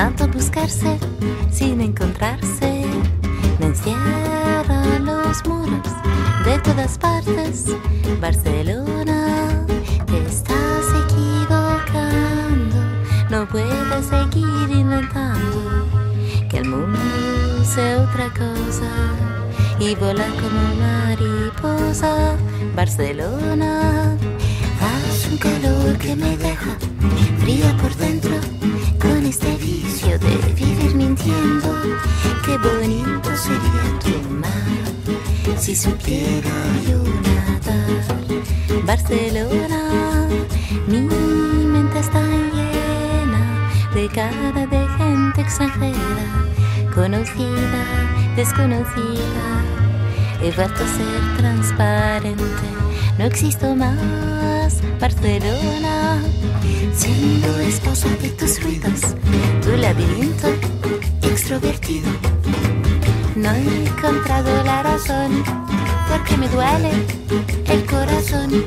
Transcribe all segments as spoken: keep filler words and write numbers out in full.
tanto buscarse sin encontrarse. Me encierran los muros de todas partes. Barcelona, te estás equivocando. No puedes seguir inventando que el mundo sea otra cosa y volar como mariposa. Barcelona, hace un calor que me deja fría por dentro, con este vicio de vivir mintiendo. Qué bonito sería tu mar si supiera yo nadar. Barcelona, mi mente está llena de cara de gente extranjera, conocida, desconocida. He vuelto a ser transparente, no existo más. Barcelona, siendo esposa de tus ruidos, tu laberinto extrovertido. No he encontrado la razón, porque me duele el corazón,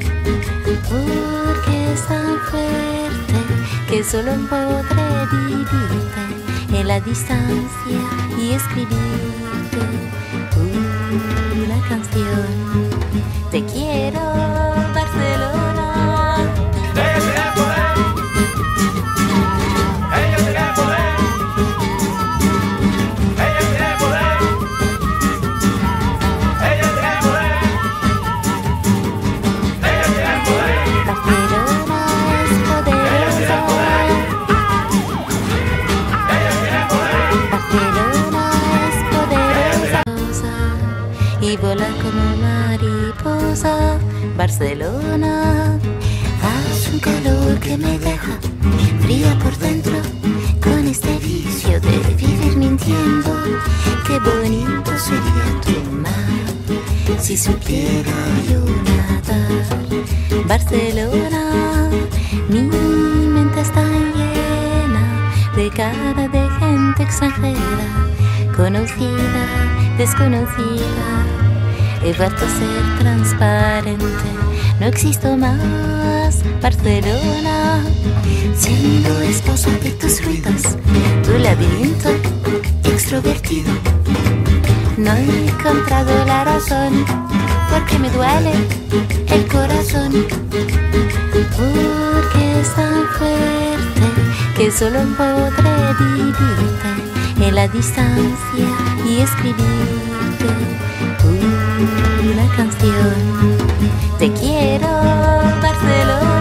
porque es tan fuerte que solo podré vivirte en la distancia y escribirte una canción. Te quiero, Barcelona. Ella tiene poder. Ella tiene poder. Ella tiene poder. Ella tiene poder. Ella tiene poder. Barcelona es poderosa. Ella tiene poder. Barcelona es poderosa y vola como mariposa. Barcelona, hace un calor que me deja fría por dentro, con este vicio de vivir mintiendo. Qué bonito sería tu mar si supiera yo nadar. Barcelona, mi mente está llena de cara de gente extranjera, conocida, desconocida. He vuelto a ser transparente, no existo más. Barcelona, siendo esposa de tus ruidos, tu laberinto extrovertido. No he encontrado la razón, porque me duele el corazón, porque es tan fuerte que solo podré vivirte en la distancia y escribirte una canción. Te quiero, Barcelona.